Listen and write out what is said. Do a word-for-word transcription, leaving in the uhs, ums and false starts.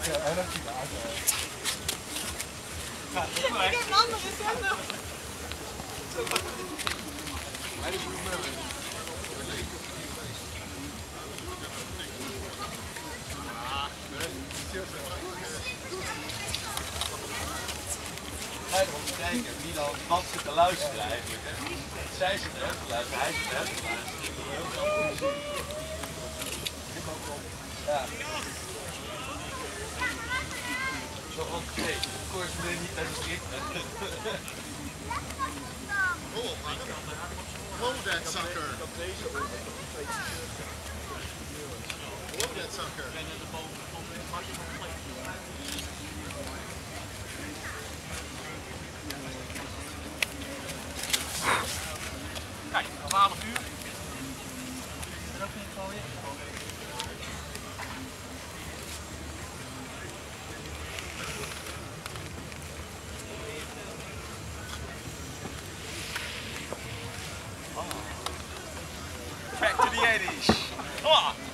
Ik heb een andere zender. Ga je erop kijken wie dan wat zit te luisteren eigenlijk. Hè? Zij zit er te luisteren, hij zit er te luisteren. Ja. Zo van, nee, of course we niet uit de schip. Blow that sucker. Blow that sucker. Kijk, twaalf uur. Er ook niet gooien. Back to the eighties. Oh.